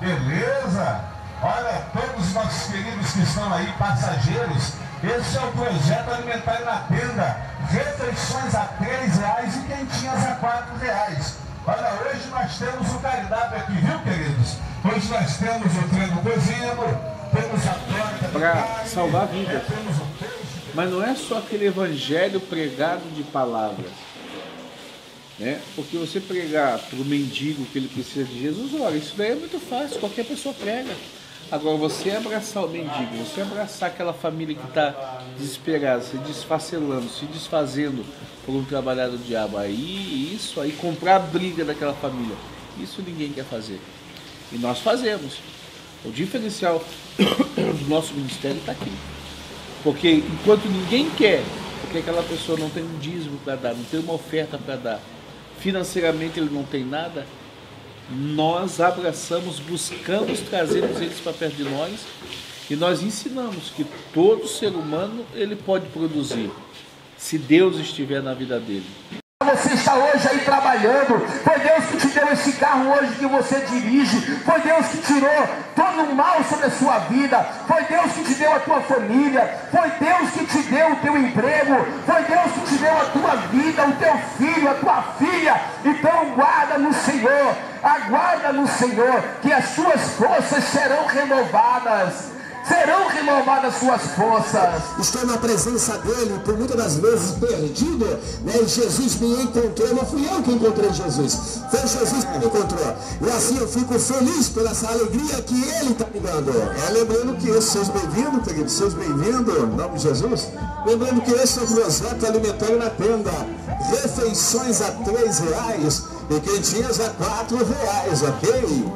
Beleza? Olha, todos os nossos queridos que estão aí, passageiros, esse é o projeto Alimentar na Tenda. Refeições a R$3 e quentinhas a R$4. Olha, hoje nós temos o cardápio aqui, viu, queridos? Hoje nós temos o frango cozido, temos a torta para salvar vidas. Mas não é só aquele evangelho pregado de palavras, né? Porque você pregar para o mendigo que ele precisa de Jesus, olha, isso daí é muito fácil, qualquer pessoa prega. Agora, você abraçar o mendigo, você abraçar aquela família que está desesperada, se desfacelando, se desfazendo por um trabalhar do diabo, aí isso aí, comprar a briga daquela família, isso ninguém quer fazer. E nós fazemos. O diferencial do nosso ministério está aqui. Porque enquanto ninguém quer, porque aquela pessoa não tem um dízimo para dar, não tem uma oferta para dar, financeiramente ele não tem nada, nós abraçamos, buscamos, trazemos eles para perto de nós e nós ensinamos que todo ser humano ele pode produzir, se Deus estiver na vida dele. Você está hoje aí trabalhando, foi Deus que te deu esse carro hoje que você dirige, foi Deus que tirou todo o mal sobre a sua vida, foi Deus que te deu a tua família, foi Deus que te deu o teu emprego, foi Deus que te deu a tua vida, o teu filho, a tua filha. Então guarda no Senhor, aguarda no Senhor, que as suas forças serão renovadas. Serão renovadas suas forças. Estou na presença dele, por muitas das vezes perdido, né? Jesus me encontrou, não fui eu que encontrei Jesus, foi Jesus que me encontrou. E assim eu fico feliz pela essa alegria que ele está me dando. Lembrando que esse, seus bem-vindos, queridos, seus bem-vindos, em nome de Jesus. Lembrando que esse é o projeto Alimentar na Tenda. Refeições a R$3 e quentinhas a R$4, ok?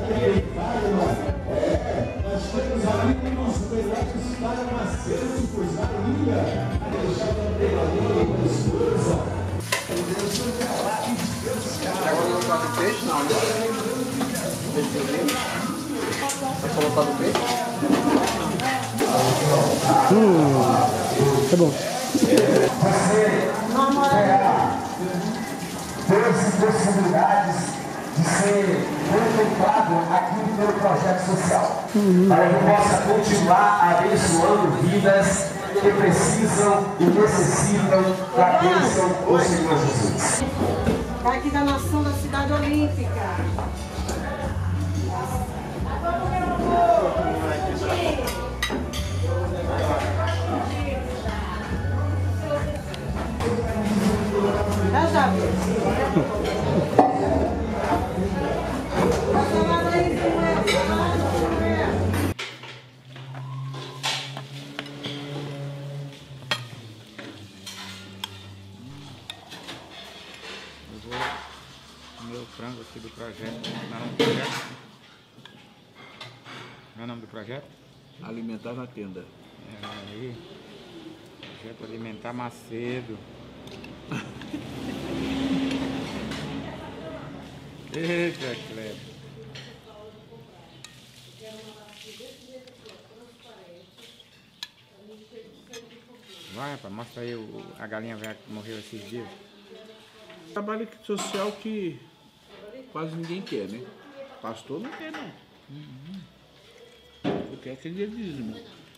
Agora não tá do peixe, não, né? Vai colocar do peixe? Tá bom. Você terá possibilidades de ser contemplado aqui pelo projeto social, para que possa continuar abençoando vidas que precisam e necessitam da bênção do Senhor Jesus. Aqui da nação da Cidade Olímpica. O frango aqui do projeto. Qual é o nome do projeto? Qual é o nome do projeto? Alimentar na Tenda. Aí. Projeto Alimentar Macedo. Eita, Cleber. Vai, rapaz, mostra aí a galinha velha que morreu esses dias. Trabalho social que quase ninguém quer, né? Pastor não quer, não. Eu quero aquele dízimo.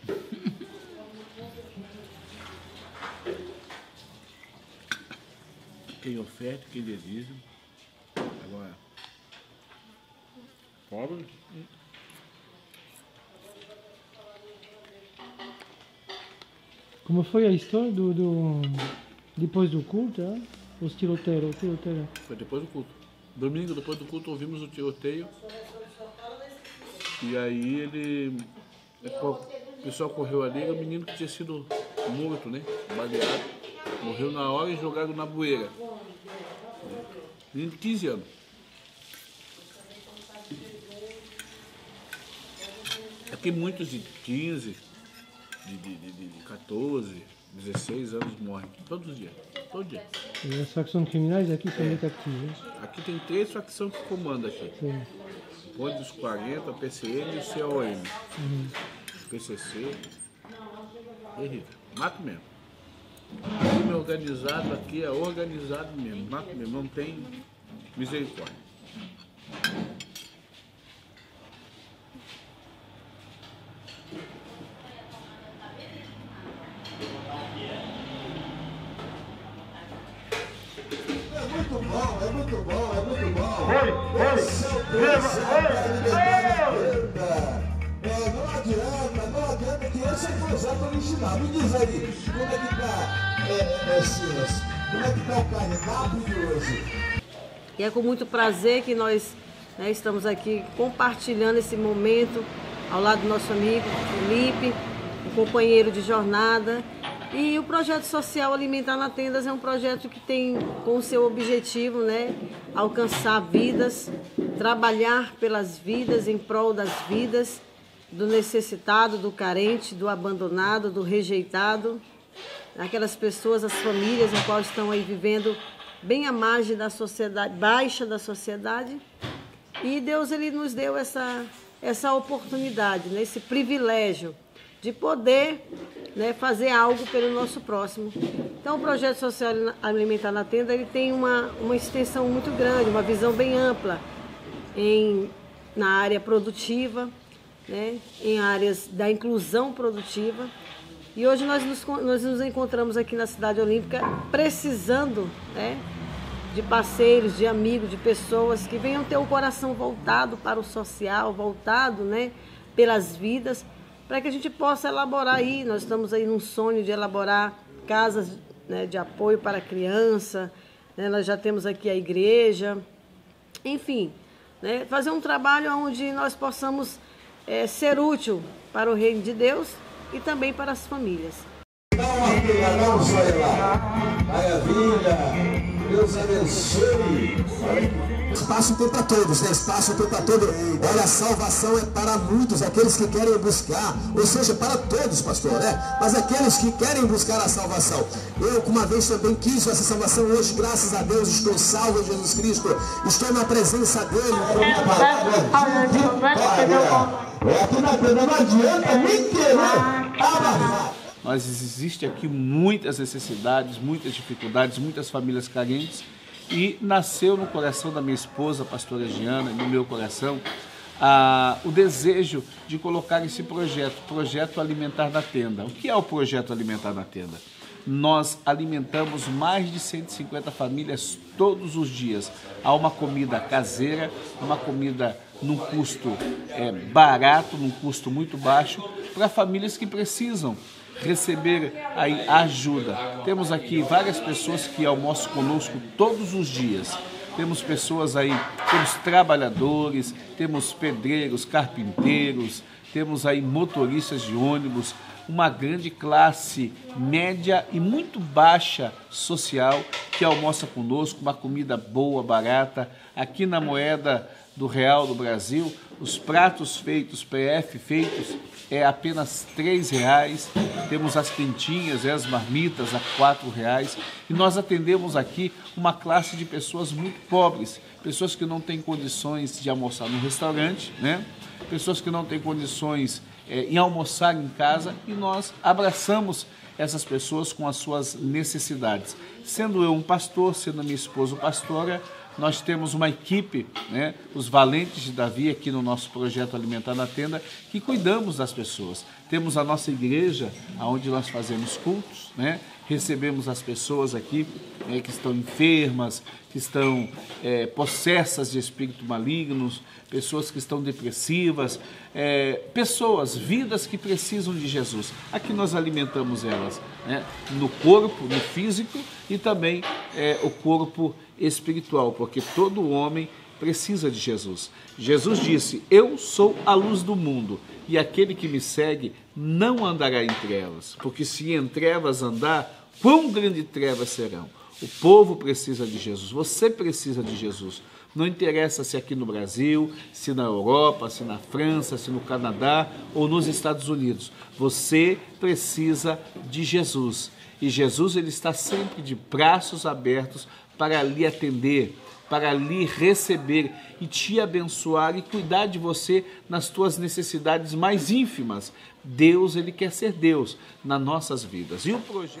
Quem oferta, quem dê dízimo. Agora, pobre. Como foi a história depois do culto, os tiroteios? Foi depois do culto. Domingo, depois do culto, ouvimos o tiroteio. E aí o pessoal correu ali, era o menino que tinha sido morto, né? Baleado. Morreu na hora e jogaram na bueira. Menino de 15 anos. Aqui muitos de 15, de 14, 16 anos morrem. Todos os dias. Todo dia. E as facções criminais aqui são muito ativas. Aqui tem 3 facções que comandam aqui. Sim. O Bonde dos 40, a PCM e o COM. PCC. Terrível. Mato mesmo. O crime organizado aqui é organizado mesmo. Mato mesmo. Não tem misericórdia. muito bom, é muito bom. Oi. Não adianta que esse é o projeto original. Me diz aí, como é que está, Silas? Como é que está o carregamento de hoje? E é com muito prazer que nós estamos aqui compartilhando esse momento ao lado do nosso amigo Felipe, um companheiro de jornada. E o projeto social Alimentar na Tendas é um projeto que tem como seu objetivo, alcançar vidas, trabalhar pelas vidas, em prol das vidas, do necessitado, do carente, do abandonado, do rejeitado, aquelas pessoas, as famílias, as quais estão aí vivendo bem à margem da sociedade, baixa da sociedade. E Deus, ele nos deu essa oportunidade, esse privilégio de poder fazer algo pelo nosso próximo. Então, o Projeto Social Alimentar na Tenda, ele tem uma extensão muito grande, uma visão bem ampla na área produtiva, em áreas da inclusão produtiva. E hoje nós nos encontramos aqui na Cidade Olímpica precisando de parceiros, de amigos, de pessoas que venham ter o coração voltado para o social, voltado pelas vidas, para que a gente possa elaborar aí. Nós estamos aí num sonho de elaborar casas de apoio para a criança, nós já temos aqui a igreja, enfim, fazer um trabalho onde nós possamos ser útil para o reino de Deus e também para as famílias. Não, sai lá. Maravilha. Deus abençoe. Espaço tem para todos, Espaço tem para todos. Olha, a salvação é para muitos, aqueles que querem buscar, ou seja, para todos, pastor, Mas aqueles que querem buscar a salvação. Eu, uma vez também quis essa salvação, hoje, graças a Deus, estou salvo em Jesus Cristo, estou na presença dele. Aqui na Tenda não adianta nem querer abafar. Mas existe aqui muitas necessidades, muitas dificuldades, muitas famílias carentes. E nasceu no coração da minha esposa, a pastora Giana, e no meu coração, o desejo de colocar esse projeto Alimentar na Tenda. O que é o projeto Alimentar na Tenda? Nós alimentamos mais de 150 famílias todos os dias. Há uma comida caseira, uma comida num custo barato, num custo muito baixo, para famílias que precisam receber aí ajuda. Temos aqui várias pessoas que almoçam conosco todos os dias. Temos pessoas aí, temos trabalhadores, temos pedreiros, carpinteiros, temos aí motoristas de ônibus, uma grande classe média e muito baixa social que almoça conosco, uma comida boa, barata. Aqui na moeda do real do Brasil, os pratos feitos, PF feitos, é apenas R$3. Temos as quentinhas, as marmitas a R$4. E nós atendemos aqui uma classe de pessoas muito pobres, pessoas que não têm condições de almoçar no restaurante, pessoas que não têm condições em almoçar em casa, e nós abraçamos essas pessoas com as suas necessidades. Sendo eu um pastor, sendo a minha esposa pastora, nós temos uma equipe, os Valentes de Davi, aqui no nosso projeto Alimentar na Tenda, que cuidamos das pessoas. Temos a nossa igreja, onde nós fazemos cultos, recebemos as pessoas aqui que estão enfermas, que estão possessas de espíritos malignos, pessoas que estão depressivas, pessoas, vidas que precisam de Jesus. Aqui nós alimentamos elas, no corpo, no físico e também o corpo espiritual, porque todo homem precisa de Jesus. Jesus disse: eu sou a luz do mundo, e aquele que me segue não andará em trevas, porque se em trevas andar, quão grandes trevas serão. O povo precisa de Jesus, você precisa de Jesus. Não interessa se aqui no Brasil, se na Europa, se na França, se no Canadá ou nos Estados Unidos. Você precisa de Jesus. E Jesus, ele está sempre de braços abertos para lhe atender, para lhe receber e te abençoar e cuidar de você nas tuas necessidades mais ínfimas. Deus, ele quer ser Deus nas nossas vidas. E o projeto...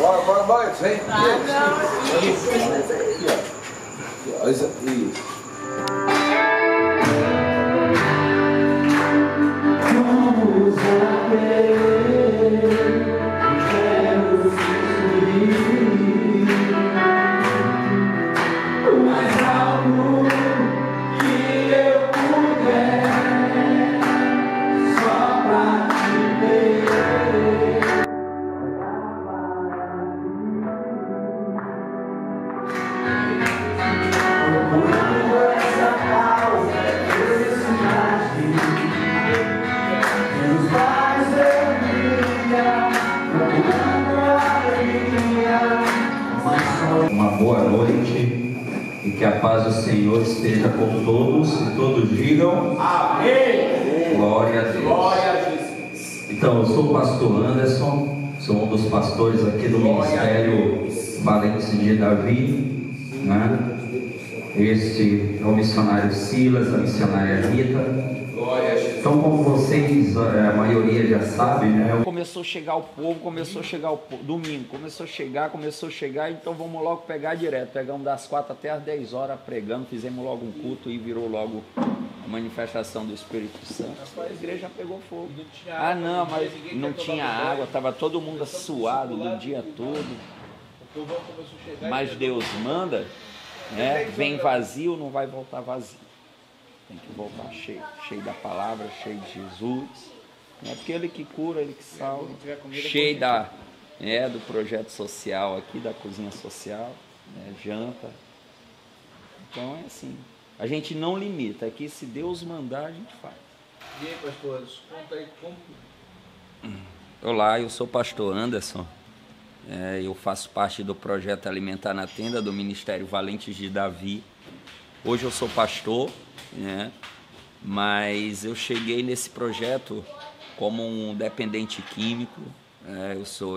Bora, vem. Isso. Uma boa noite e que a paz do Senhor esteja com todos e todos digam amém. Glória a Deus. Glória a Jesus. Então, eu sou o pastor Anderson, sou um dos pastores aqui do Ministério Valentes de Davi, né? Este é o missionário Silas, a missionária Rita. Então, como vocês, a maioria já sabe, né? Começou a chegar o povo, domingo, começou a chegar, então vamos logo pegar direto. Pegamos das 4 até as 10 horas pregando, fizemos logo um culto e virou logo a manifestação do Espírito Santo. A igreja pegou fogo. Ah não, mas não tinha água, estava todo mundo suado do dia todo. Mas Deus manda, né? Vem vazio, não vai voltar vazio. Tem que voltar cheio da palavra, cheio de Jesus, né? Porque Ele que cura, Ele que salva, cheio do projeto social aqui, da cozinha social, né? Janta. Então é assim, a gente não limita, aqui se Deus mandar a gente faz. E aí, pastor, conta aí como... Olá, eu sou o pastor Anderson, eu faço parte do projeto Alimentar na Tenda do Ministério Valentes de Davi. Hoje eu sou pastor, né? Mas eu cheguei nesse projeto como um dependente químico, eu sou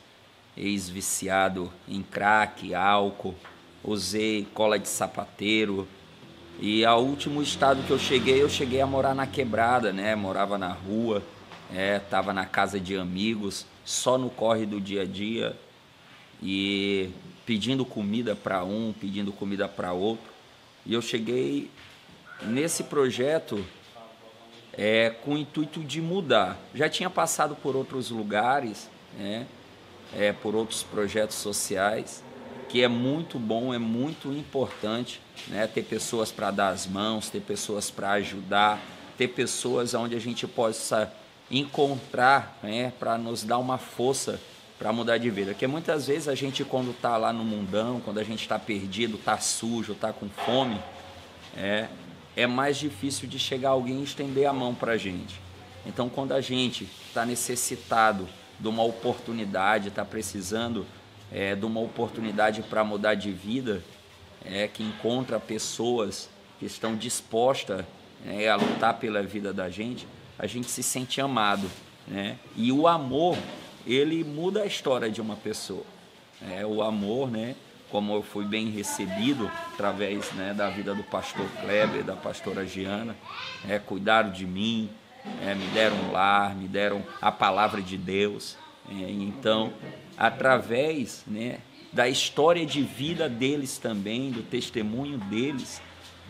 ex-viciado em crack, álcool, usei cola de sapateiro e ao último estado que eu cheguei a morar na quebrada, né? Morava na rua, estava na casa de amigos, só no corre do dia a dia e pedindo comida para um, pedindo comida para outro. E eu cheguei nesse projeto com o intuito de mudar. Já tinha passado por outros lugares, por outros projetos sociais, que é muito bom, é muito importante, né? Ter pessoas para dar as mãos, ter pessoas para ajudar, ter pessoas onde a gente possa encontrar, né? Para nos dar uma força para mudar de vida. Porque muitas vezes a gente, quando está lá no mundão, quando a gente está perdido, está sujo, está com fome, é mais difícil de chegar alguém e estender a mão para a gente. Então, quando a gente está necessitado de uma oportunidade, está precisando de uma oportunidade para mudar de vida, que encontra pessoas que estão dispostas a lutar pela vida da gente, a gente se sente amado, né? E o amor, ele muda a história de uma pessoa. O amor, né? Como eu fui bem recebido através, né, da vida do pastor Kleber, da pastora Giana, cuidaram de mim, me deram um lar, me deram a palavra de Deus. Então, através, né, da história de vida deles também, do testemunho deles,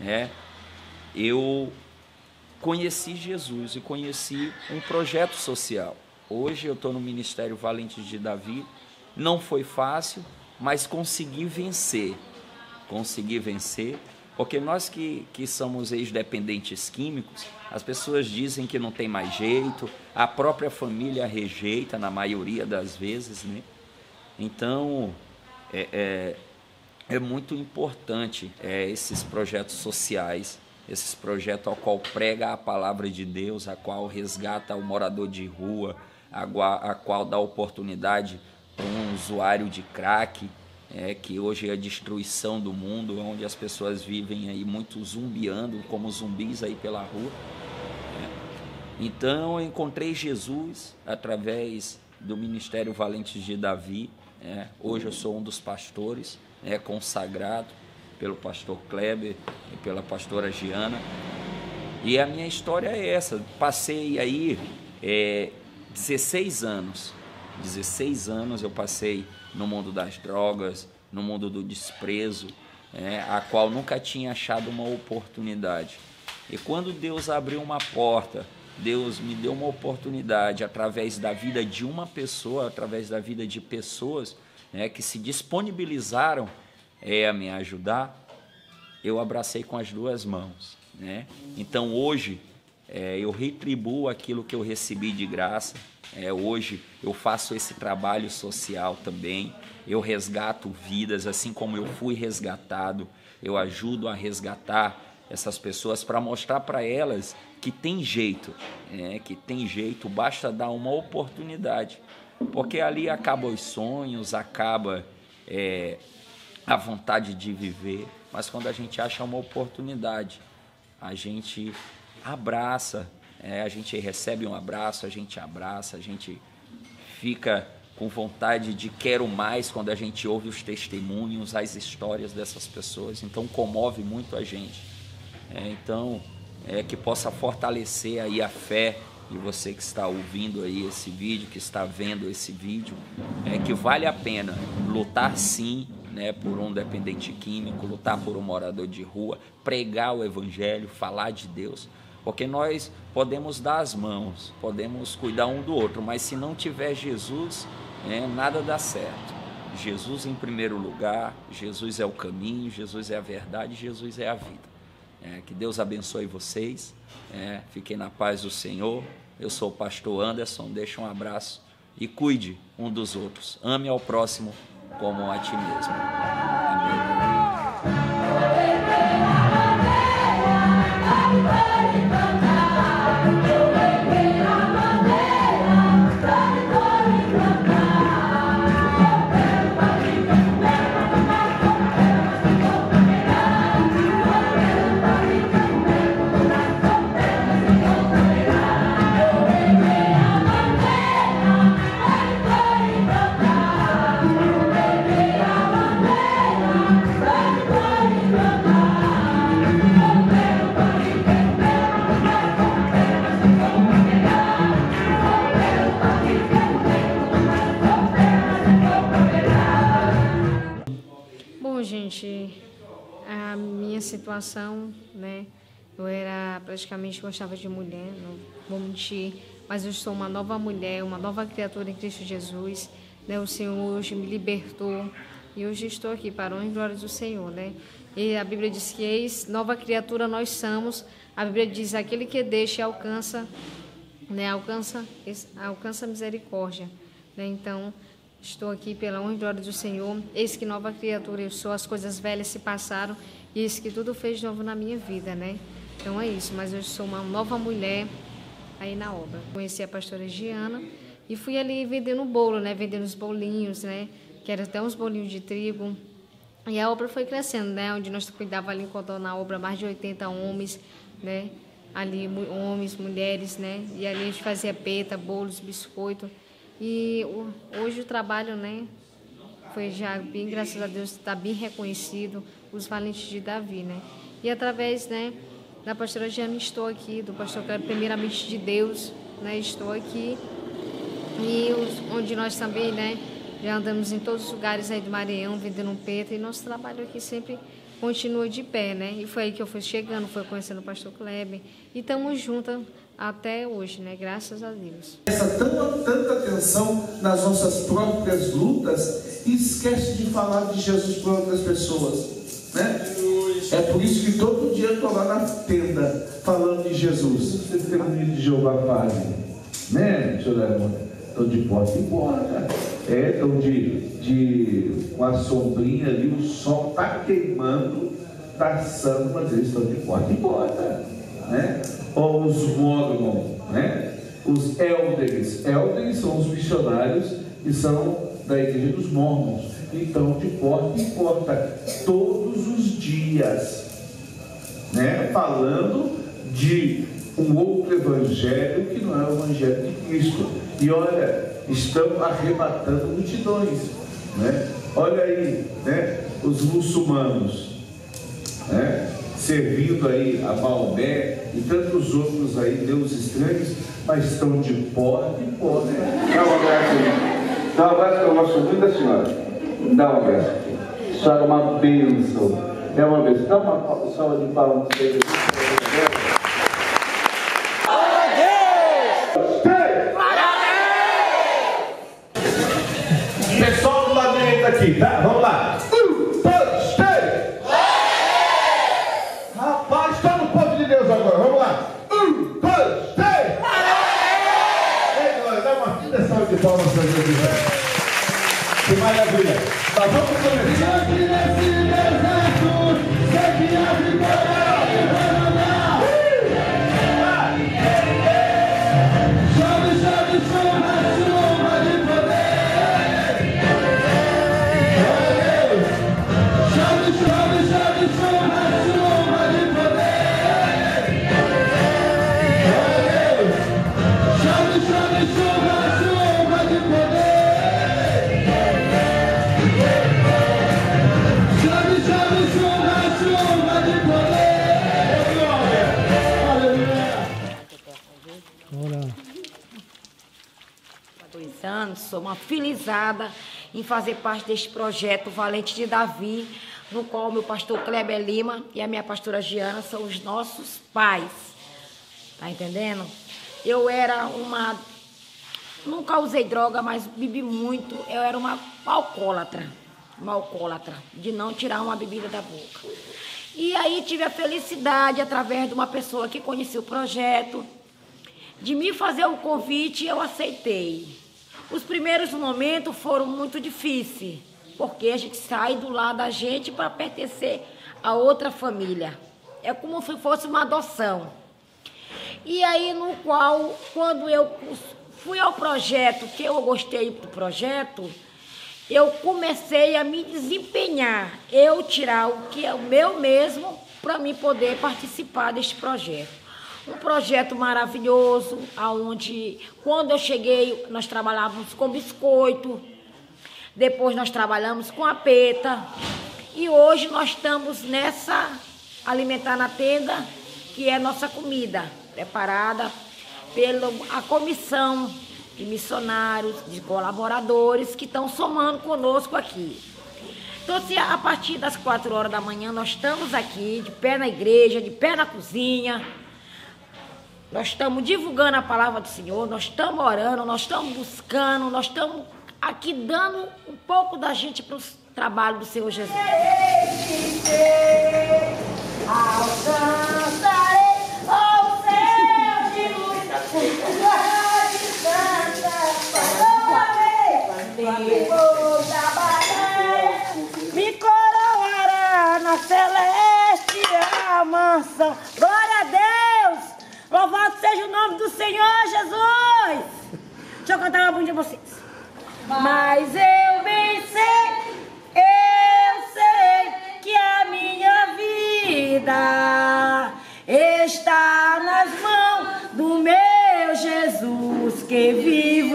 eu conheci Jesus e conheci um projeto social. Hoje eu estou no Ministério Valentes de Davi. Não foi fácil, mas consegui vencer, porque nós que somos ex-dependentes químicos, as pessoas dizem que não tem mais jeito, a própria família rejeita na maioria das vezes, né? Então, é muito importante esses projetos sociais, esses projetos ao qual prega a palavra de Deus, a qual resgata o morador de rua, a qual dá oportunidade para um usuário de crack, que hoje é a destruição do mundo, onde as pessoas vivem aí muito zumbiando, como zumbis aí pela rua. Então eu encontrei Jesus através do Ministério Valentes de Davi. Hoje eu sou um dos pastores, consagrado pelo pastor Kleber e pela pastora Giana. E a minha história é essa. Passei aí 16 anos 16 anos eu passei no mundo das drogas, no mundo do desprezo, a qual nunca tinha achado uma oportunidade. E quando Deus abriu uma porta, Deus me deu uma oportunidade através da vida de uma pessoa, através da vida de pessoas que se disponibilizaram a me ajudar, eu abracei com as duas mãos. Então hoje eu retribuo aquilo que eu recebi de graça. Hoje eu faço esse trabalho social também, eu resgato vidas, assim como eu fui resgatado, eu ajudo a resgatar essas pessoas para mostrar para elas que tem jeito, basta dar uma oportunidade, porque ali acabam os sonhos, acaba a vontade de viver, mas quando a gente acha uma oportunidade, a gente abraça, a gente recebe um abraço, a gente abraça, a gente fica com vontade de quero mais quando a gente ouve os testemunhos, as histórias dessas pessoas, então comove muito a gente. Então, que possa fortalecer aí a fé de você que está ouvindo aí esse vídeo, que está vendo esse vídeo, que vale a pena lutar sim, por um dependente químico, lutar por um morador de rua, pregar o evangelho, falar de Deus, porque nós podemos dar as mãos, podemos cuidar um do outro, mas se não tiver Jesus, nada dá certo. Jesus em primeiro lugar, Jesus é o caminho, Jesus é a verdade, Jesus é a vida. Que Deus abençoe vocês, fiquem na paz do Senhor. Eu sou o pastor Anderson, deixa um abraço e cuide um dos outros, ame ao próximo como a ti mesmo. Amém. A minha situação, eu era praticamente gostava de mulher, não vou mentir, mas eu sou uma nova mulher, uma nova criatura em Cristo Jesus, O Senhor hoje me libertou e hoje estou aqui para a honra e glória do Senhor, E a Bíblia diz que eis nova criatura nós somos. A Bíblia diz aquele que deixa alcança, alcança a misericórdia, Então estou aqui pela honra e glória do Senhor. Eis que nova criatura eu sou, as coisas velhas se passaram e eis que tudo fez de novo na minha vida, Então é isso, mas eu sou uma nova mulher aí na obra. Conheci a pastora Giana e fui ali vendendo bolo, vendendo os bolinhos, que eram até uns bolinhos de trigo. E a obra foi crescendo, onde nós cuidávamos ali, enquanto na obra mais de 80 homens, ali homens, mulheres, E ali a gente fazia peta, bolos, biscoito. E hoje o trabalho, foi já bem, graças a Deus, está bem reconhecido, os valentes de Davi, E através, da pastora Giana estou aqui, do pastor Cléber, primeiramente de Deus, estou aqui. E onde nós também, já andamos em todos os lugares aí do Maranhão, vendendo peta, e nosso trabalho aqui sempre continua de pé, E foi aí que eu fui chegando, fui conhecendo o pastor Cléber, e estamos juntas até hoje, Graças a Deus. Tanta atenção nas nossas próprias lutas e esquece de falar de Jesus para outras pessoas, É por isso que todo dia eu estou lá na tenda falando de Jesus. Vocês testemunhos de Jeová fazem, senhor Leandro? Estão de porta em porta, estão com a sombrinha ali, o sol está queimando, está assando, mas eles estão de porta em porta, Ou os mormons, os elders são os missionários que são da igreja dos mormons, então de porta em porta, todos os dias, falando de um outro evangelho que não é o evangelho de Cristo. E olha, estão arrebatando multidões, Olha aí, os muçulmanos, servindo aí a Maomé e tantos outros aí, deuses estranhos, mas estão de porta em porta. Dá um abraço aí. Dá um abraço, que eu gosto muito da senhora. Dá um abraço aqui. A senhora é uma bênção. É uma bênção. Dá uma salva de palmas para vocês. Pessoal do lado direito aqui, tá? Vamos lá. 1, 2, 3. Rapaz, está no povo de Deus agora. Vamos lá. 1, 2, 3. Ei, glória, dá uma fina salva de palmas para Jesus. Que maravilha. Tá, vamos começar. Sou uma felizada em fazer parte deste projeto Valente de Davi, no qual meu pastor Kleber Lima e a minha pastora Giana são os nossos pais. Tá entendendo? Eu era uma... Nunca usei droga, mas bebi muito. Eu era uma alcoólatra, de não tirar uma bebida da boca. E aí tive a felicidade, através de uma pessoa que conhecia o projeto, de me fazer o convite e eu aceitei. Os primeiros momentos foram muito difíceis, porque a gente sai do lado da gente para pertencer a outra família. É como se fosse uma adoção. E aí, no qual, quando eu fui ao projeto, que eu gostei do projeto, eu comecei a me desempenhar, eu tirar o que é o meu mesmo, para mim poder participar deste projeto. Um projeto maravilhoso, onde, quando eu cheguei, nós trabalhávamos com biscoito, depois nós trabalhamos com a peta, e hoje nós estamos nessa Alimentar na Tenda, que é nossa comida, preparada pela comissão de missionários, de colaboradores que estão somando conosco aqui. Então, se a partir das 4 horas da manhã nós estamos aqui, de pé na igreja, de pé na cozinha, nós estamos divulgando a palavra do Senhor, nós estamos orando, nós estamos buscando, nós estamos aqui dando um pouco da gente para o trabalho do Senhor Jesus. Alcançarei o céu de luz, me coroará na celestial mansão. Glória a Deus! Louvado seja o nome do Senhor Jesus! Deixa eu cantar uma bunda de vocês. Mas eu bem sei, eu sei que a minha vida está nas mãos do meu Jesus, que vivo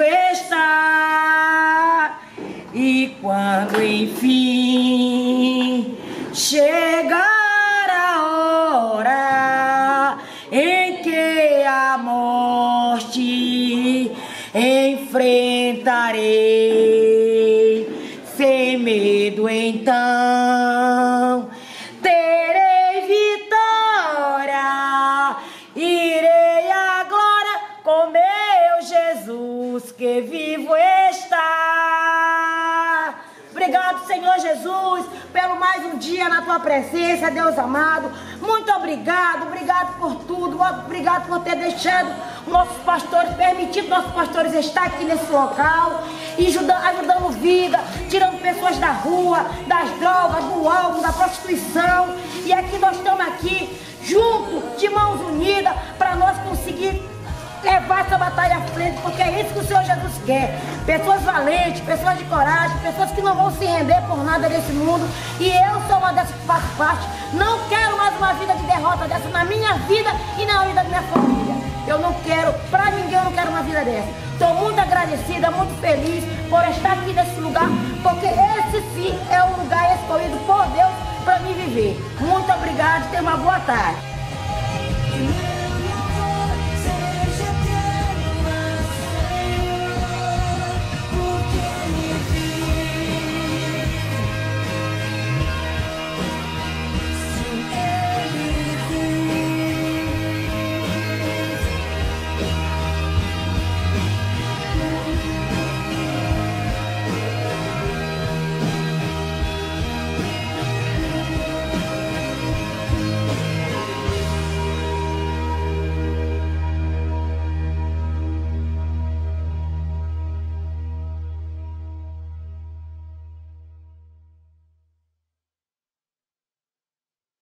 está. E quando enfim chegar a hora em que a morte enfrentarei, sem medo então terei vitória, irei à glória com meu Jesus, que vivo está. Obrigado, Senhor Jesus, pelo mais um dia na tua presença, Deus amado. Muito obrigado, obrigado por tudo, obrigado por ter deixado nossos pastores, permitido nossos pastores estar aqui nesse local, e ajudando vida, tirando pessoas da rua, das drogas, do álcool, da prostituição. E aqui nós estamos aqui, juntos, de mãos unidas, para nós conseguir levar essa batalha à frente, porque é isso que o Senhor Jesus quer. Pessoas valentes, pessoas de coragem, pessoas que não vão se render por nada nesse mundo. E eu sou uma dessas que faço parte. Não quero mais uma vida de derrota dessa na minha vida e na vida da minha família. Eu não quero, pra ninguém eu não quero uma vida dessa. Estou muito agradecida, muito feliz por estar aqui nesse lugar, porque esse sim é um lugar escolhido por Deus para mim viver. Muito obrigada e tenha uma boa tarde.